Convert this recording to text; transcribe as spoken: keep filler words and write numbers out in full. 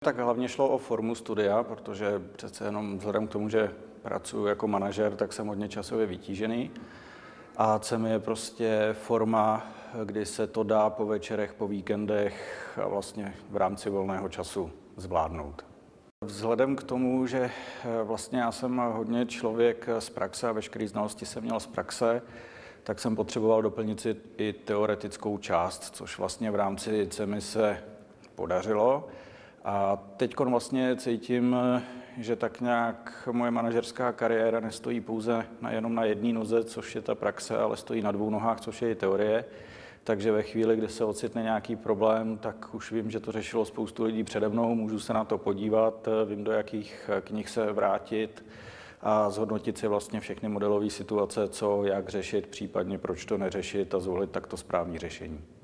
Tak hlavně šlo o formu studia, protože přece jenom vzhledem k tomu, že pracuji jako manažer, tak jsem hodně časově vytížený. A C E M je prostě forma, kdy se to dá po večerech, po víkendech a vlastně v rámci volného času zvládnout. Vzhledem k tomu, že vlastně já jsem hodně člověk z praxe a veškeré znalosti jsem měl z praxe, tak jsem potřeboval doplnit si i teoretickou část, což vlastně v rámci C E M se podařilo. A teď vlastně cítím, že tak nějak moje manažerská kariéra nestojí pouze na, jenom na jedné noze, což je ta praxe, ale stojí na dvou nohách, což je i teorie. Takže ve chvíli, kdy se ocitne nějaký problém, tak už vím, že to řešilo spoustu lidí přede mnou, můžu se na to podívat, vím, do jakých knih se vrátit a zhodnotit si vlastně všechny modelové situace, co, jak řešit, případně proč to neřešit a zvolit takto správné řešení.